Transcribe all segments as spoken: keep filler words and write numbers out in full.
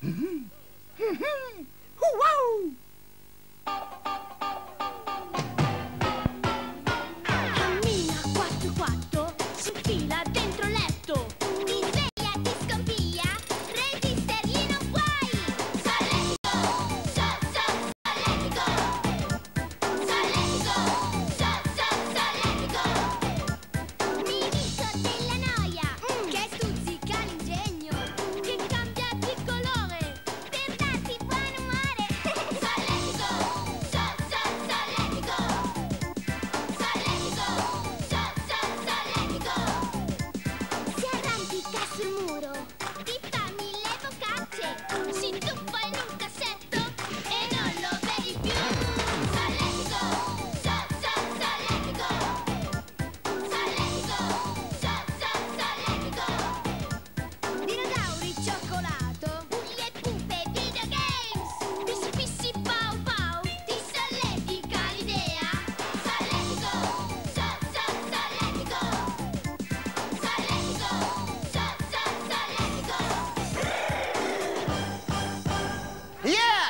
Mm-hmm. Mm-hmm. Uh, wow! Cammina quattro quattro, si infila dentro il letto. Ti sveglia, ti scompiglia, resistergli non puoi. Solletico, so, so, solletico. Solletico, so, so, solletico. Nemico della noia, mm. che stuzzica l'ingegno, che cambia di colore per darti buon umore. Solletico, so, so, solletico. Solletico, so, so, solletico. Si arrampica sul muro, ti fa mille focacce, si tuffa in un cassetto e non lo vedi più. Solletico, so, so, solletico. Solletico, so, so, solletico. Dinosauri, cioccolato, bulli e pupe, videogames. Pissi, pissi, pau, pau, ti solletica l'idea. Solletico, so, so, solletico. Solletico, so, so, solletico. Yeah!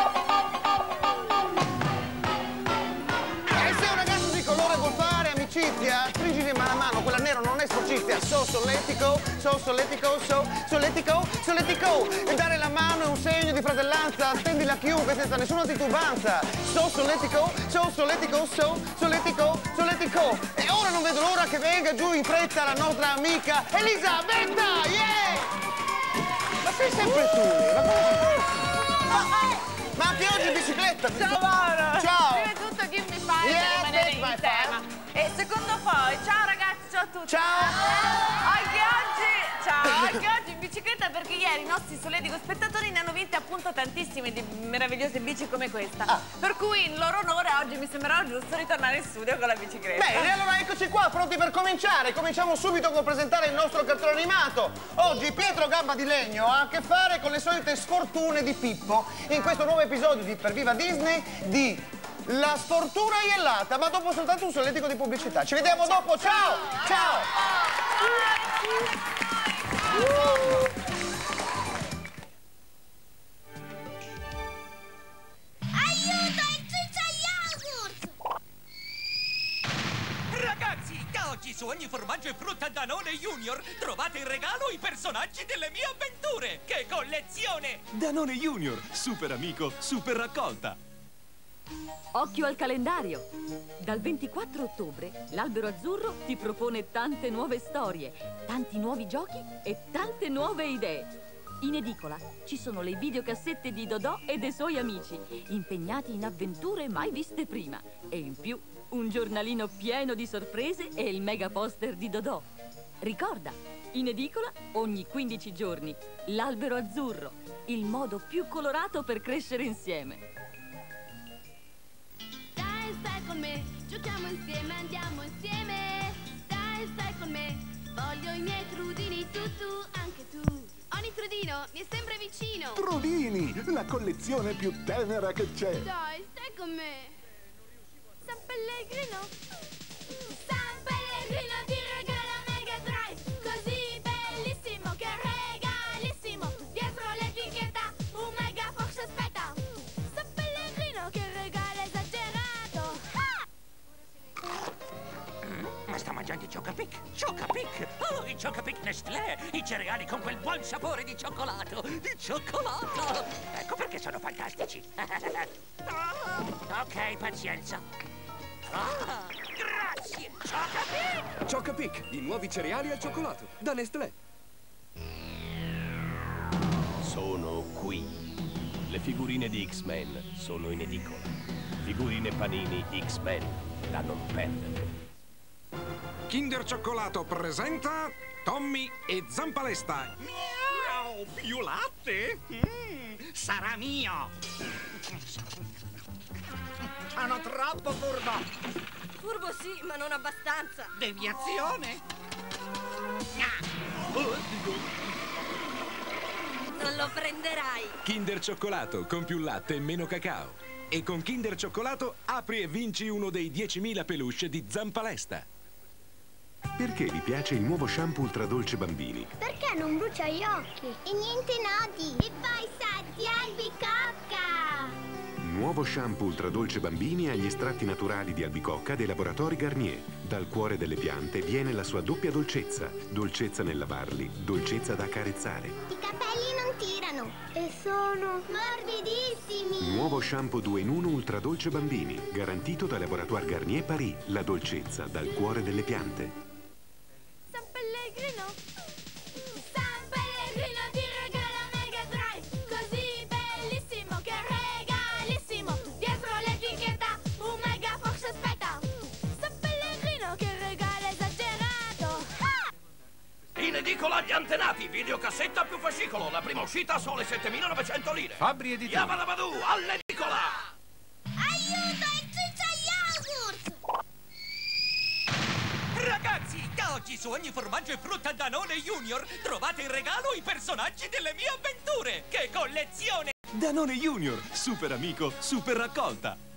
E se un ragazzo di colore vuol fare amicizia, stringili mano a mano, quella nera non è sporcizia. So solletico, so solletico, so solletico, solletico. E dare la mano è un segno di fratellanza, stendila a chiunque senza nessuna titubanza. So solletico, so solletico, so solletico, solletico. E ora non vedo l'ora che venga giù in fretta la nostra amica Elisabetta, yeah! Ma sei sempre tu, ma come Ma, ma anche oggi in bicicletta! Ciao Mauro! Ciao! Prima di tutto give me five Yeah, per rimanere take my in tema. E secondo poi, ciao ragazzi, ciao a tutti! Ciao! Anche oggi, ciao, anche oggi in bicicletta perché ieri i nostri solletico spettatori ne hanno vinte appunto tantissime di meravigliose bici come questa. Ah. Per cui in loro onore oggi mi sembrava giusto ritornare in studio con la bicicletta. Bene, allora eccoci qua, pronti per cominciare. Cominciamo subito con presentare il nostro cartone animato. Oggi Pietro Gamba di Legno ha a che fare con le solite sfortune di Pippo in questo nuovo episodio di Per Viva Disney di La sfortuna iellata, ma dopo soltanto un solletico di pubblicità. Ci vediamo dopo, ciao! Ciao! Aiuto, il ciccia yogurt! Ragazzi, da oggi su ogni formaggio e frutta Danone Junior trovate in regalo i personaggi delle mie avventure! Che collezione! Danone Junior, super amico, super raccolta. Occhio al calendario! Dal ventiquattro ottobre l'Albero Azzurro ti propone tante nuove storie, tanti nuovi giochi e tante nuove idee. In edicola ci sono le videocassette di Dodò e dei suoi amici, impegnati in avventure mai viste prima. E in più un giornalino pieno di sorprese e il mega poster di Dodò. Ricorda, in edicola ogni quindici giorni l'Albero Azzurro, il modo più colorato per crescere insieme. Dai, stai con me, giochiamo insieme, andiamo insieme. Dai, stai con me, voglio i miei trudini, tu, tu, anche tu. Ogni trudino mi è sempre vicino. Trudini, la collezione più tenera che c'è. Dai, stai con me. San Pellegrino. San Pellegrino ti regala Mega Drive, così bellissimo che regalissimo. Dietro l'etichetta un mega Porsche aspetta. San Pellegrino che regala esagerato. Ah! Ma sta mangiando i Chocapic! Chocapic! Oh, i Chocapic Nestlé! I cereali con quel buon sapore di cioccolato! Di cioccolato! Ecco perché sono fantastici! Ok, pazienza! Ah, grazie! Chocapic! Chocapic, i nuovi cereali al cioccolato, da Nestlé. Sono qui. Le figurine di X-Men sono in edicola. Figurine Panini X-Men, da non perdere. Kinder Cioccolato presenta Tommy e Zampalesta. Miau! Più latte? Mm, sarà mio! Sono troppo furbo! Furbo sì, ma non abbastanza. Deviazione? Non lo prenderai. Kinder Cioccolato, con più latte e meno cacao. E con Kinder Cioccolato apri e vinci uno dei diecimila peluche di Zampalesta. Perché vi piace il nuovo shampoo ultradolce bambini? Perché non brucia gli occhi? E niente nodi. E poi sa di albicocca. Nuovo shampoo ultradolce bambini agli estratti naturali di albicocca dei laboratori Garnier. Dal cuore delle piante viene la sua doppia dolcezza. Dolcezza nel lavarli, dolcezza da accarezzare. I capelli non tirano. E sono morbidissimi. Nuovo shampoo due in uno ultradolce bambini. Garantito dal laboratoire Garnier Paris. La dolcezza dal cuore delle piante. San Pellegrino. San Pellegrino ti regala Mega Drive. Così bellissimo che regalissimo. Dietro l'etichetta un mega force aspetta. San Pellegrino che regala esagerato. Ah! In edicola Gli Antenati, videocassetta più fascicolo. La prima uscita sole settemilanovecento lire. Fabbri Editori. Yabalabadoo, all'edicola! Aiuto, è Ciccia Yogurt! Ragazzi, da oggi su ogni formaggio e frutta Danone Junior trovate in regalo i personaggi delle mie avventure. Che collezione! Danone Junior, super amico, super raccolta.